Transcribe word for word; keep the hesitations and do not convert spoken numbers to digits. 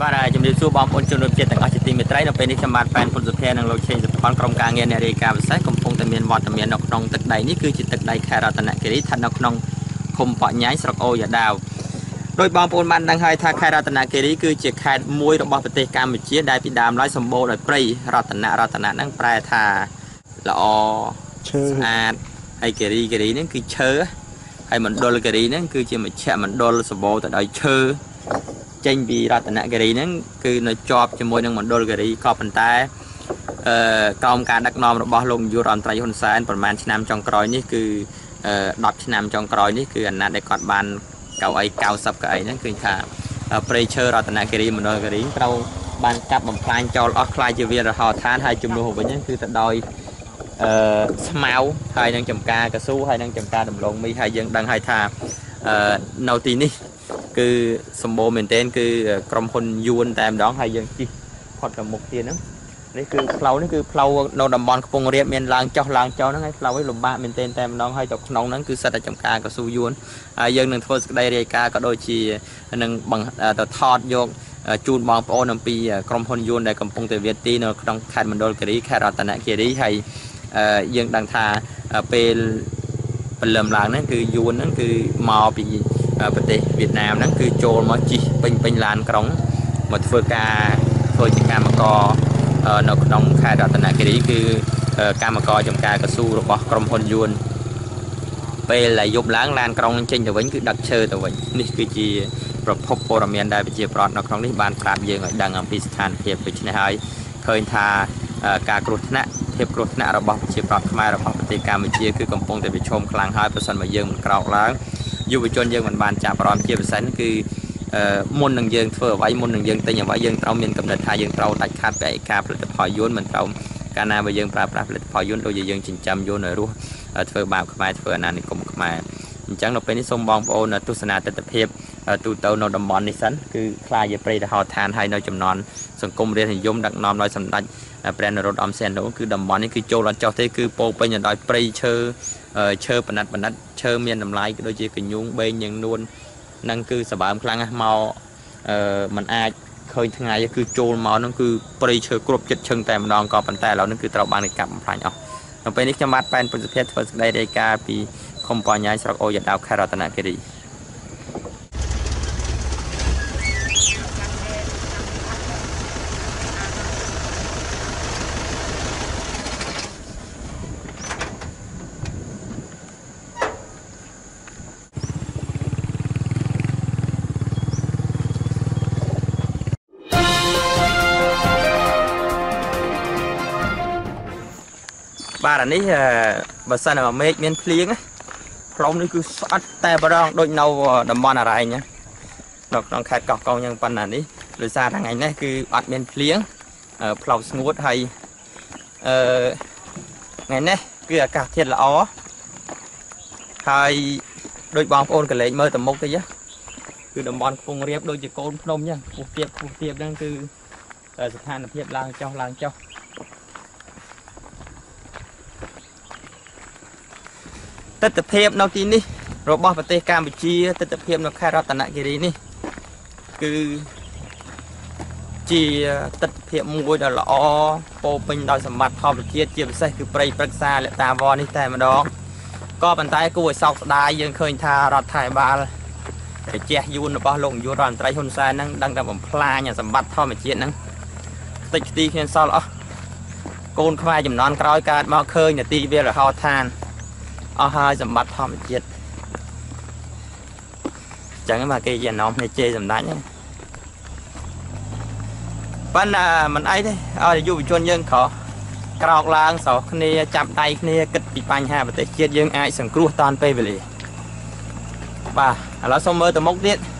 បាទជំរាបសួរបងប្អូនជនរួមជាតិទាំងអស់ជាទីមេត្រីនៅពេលនេះខ្ញុំបាទបានពុនសុធានិងលោកឆេងសុភ័ណ្ឌក្រុមការងារអ្នករាយការណ៍ពិសេសកំពុងតែមានវត្តមាននៅក្នុងទឹកដីនេះគឺជាទឹកដីខេត្តរតនគិរីស្ថិតនៅក្នុងឃុំប៉ក់ញ៉ៃស្រុកអូយ៉ាដាវដោយបងប្អូនបានដឹងហើយថាខេត្តរតនគិរីគឺជាខេត្តមួយរបស់ប្រទេសកម្ពុជាដែលពីដើមឡើយសម្បូរដោយព្រៃរតនៈរតនៈហ្នឹងប្រែថាល្អឈើស្អាតហើយគិរីគិរីហ្នឹងគឺឈើហើយមណ្ឌលគិរីហ្នឹងគឺជាមជ្ឈមណ្ឌលសម្បូរទៅដោយឈើចេញពីរតនគិរីហ្នឹងគឺនៅជាប់ជាមួយនឹងមណ្ឌលគិរីក៏ប៉ុន្តែអឺក្រោមការដឹកនាំរបស់លោកនាយករដ្ឋមន្ត្រីហ៊ុនសែនប្រហែលឆ្នាំចុងក្រោយនេះគឺដប់ឆ្នាំចុងក្រោយនេះគឺអាណត្តិដែលគាត់បានកៅអីកៅសិបកៅអីហ្នឹងគឺថាព្រៃឈើរតនគិរីមណ្ឌលគិរីត្រូវបានកាប់បំផ្លាញចោលអស់ខ្លាយជាវាលរហោឋានហើយជំនួសវិញហ្នឹងគឺទៅដោយអឺស្មៅហើយនឹងចំការកស៊ូហើយនឹងចំការដំឡូងមីហើយយើងដឹងហើយថាអឺនៅទីនេះគឺសម្បូរមែនទែនគឺក្រុមហ៊ុនយួនតែម្ដងហើយយើងជិះផុតទៅមុខទៀតហ្នឹងនេះគឺផ្លូវនេះគឺផ្លូវនៅតំបន់ខ្ពង់រាបមានឡើងចុះឡើងចុះហ្នឹងហើយផ្លូវនេះលំបាកមែនទែនតែម្ដងហើយទៅក្នុងហ្នឹងគឺសិតតែចំការកស៊ូយួនហើយយើងនឹងធ្វើសេចក្តីរាយការណ៍ក៏ដូចជានឹងទៅថតយកជូនបងប្អូនអំពីក្រុមហ៊ុនយួនដែលកំពុងតែវាទីនៅក្នុងខេត្តមណ្ឌលគិរីខេត្តរតនគិរីហើយយើងដឹងថាពេលព្រលឹមឡើងហ្នឹងគឺយួនហ្នឹងគឺមកពីប្រទេសវៀតណាមហ្នឹងគឺចូលមកជិះពេញពេញឡានក្រុងមកធ្វើការធ្វើជាកម្មករនៅក្នុងខេត្តរតនគិរីគឺកម្មករចំការកស៊ូរបស់ក្រុមហ៊ុនយួនពេលដែលយប់ឡើងឡានក្រុងចេញទៅវិញគឺដឹកឈើទៅវិញនេះគឺជាប្រភពព័ត៌មានដែលប្រជាប្រដ្ឋនៅក្នុងនេះបានប្រាប់យើងឲ្យដឹងអំពីស្ថានភាពដូច្នេះហើយឃើញថាការគ្រោះថ្នាក់ភាពគ្រោះថ្នាក់របស់ប្រជាប្រដ្ឋខ្មែររបស់ប្រទេសកម្ពុជាគឺកំពុងតែប្រឈមខ្លាំងហើយប្រសិនបើយើងមិនក្រោកឡើងយុវជនយើងមិនបានចាប់អារម្មណ៍ជាពិសេសគឺមុននឹងយើងធ្វើអ្វីមុននឹងយើងទិញអ្វីយើងត្រូវមានកំណត់ថាយើងត្រូវដាច់ខាត់ពីឯការផលិតផលយួនមិនត្រូវកាលណាបើយើងប្រើប្រាស់ផលិតផលយួនដូចជាយើងចិញ្ចឹមយួនឲ្យរស់ធ្វើបាបខ្មែរធ្វើអាណានិគមខ្មែរអញ្ចឹងនៅពេលនេះសូមបងប្អូនទស្សនាទស្សនវិជ្ជាទូទៅនៅតំបន់នេះសិនគឺខ្លាយជាព្រៃរហោឋានហើយនៅចំនួនសង្គមរាស្ត្រនិយមដឹកនាំដោយសម្ដេចព្រះនរោត្តមសីហនុគឺតំបន់នេះគឺចូលអត់ចុះទេគឺពោពេញទៅដោយព្រៃឈើឈើបណ្ឌិតបណ្ឌិតឈើមានតម្លៃក៏ដូចជាកញ្ញូងបេងយ៉ាងនួនហ្នឹងគឺសម្បើមខ្លាំងណាស់មកអឺมันអាចឃើញថ្ងៃគឺចូលមកហ្នឹងគឺព្រៃឈើគ្រប់ចិត្តឈឹងតែម្ដងក៏ប៉ុន្តែឥឡូវនេះគឺត្រូវបានគេកាប់បំផ្លាញអស់នៅពេលនេះខ្ញុំបាទប៉ែនពុទ្ធភាពធ្វើសេចក្តីរាយការណ៍ពីឃុំប៉ក់ញ៉ៃស្រុកអូយ៉ាដាវខេត្តរតនគិរីបាទអានេះបើសិនមកមេឃមានភ្លៀងផ្លូវនេះគឺស្អិតតែម្ដងដូចនៅតំបន់អរ៉ែងនៅក្នុងខេត្តកោះកុងយ៉ាងប៉ុណ្ណានេះដោយសារថ្ងៃនេះគឺអត់មានភ្លៀងផ្លូវស្ងួតហើយអឺថ្ងៃនេះគឺអាកាសធាតុល្អហើយដូចបងប្អូនកលេចមើលទៅមុខតិចគឺតំបន់ខ្ពង់រាបដូចជាកូនភ្នំអញ្ចឹងខ្ពស់ទាបខ្ពស់ទាបហ្នឹងគឺស្ថានភាពឡើងចុះឡើងចុះទស្សនវិជ្ជានៅទីនេះរបស់ប្រទេសកម្ពុជាទស្សនវិជ្ជានៅខេត្តរតនគិរីនេះគឺជាទស្សនវិជ្ជាមួយដ៏ល្អពោពេញដោយសម្បត្តិធម្មជាតិជាពិសេសគឺព្រៃព្រឹក្សាលតាវរនេះតែម្ដងក៏ប៉ុន្តែគួរឲ្យសោកស្ដាយយើងឃើញថារដ្ឋាភិបាលប្រជះយួនរបស់លោកនាយករដ្ឋមន្ត្រីហ៊ុនសែនហ្នឹងដឹងតែបំផ្លាញសម្បត្តិធម្មជាតិហ្នឹងតិចទីគ្មានសល់អស់កូនខ្មែរចំនួនក្រោយកើតមកឃើញនាទីវាលរហោឋានអស់ហើយសម្បត្តិធម្មជាតិចឹងមកគេជានាំគ្នាជេរសម្ដេចហ្នឹងប៉ុន្តែមិនអីទេឲ្យយុវជនយើងក្រោកក្រោកឡើងស្រោះគ្នាចាប់ដៃគ្នាគិតពីបញ្ហាប្រទេសជាតិយើងអាចសង្គ្រោះតាន់ពេលវេលាបាទឥឡូវសូមមើលទៅមុខទៀត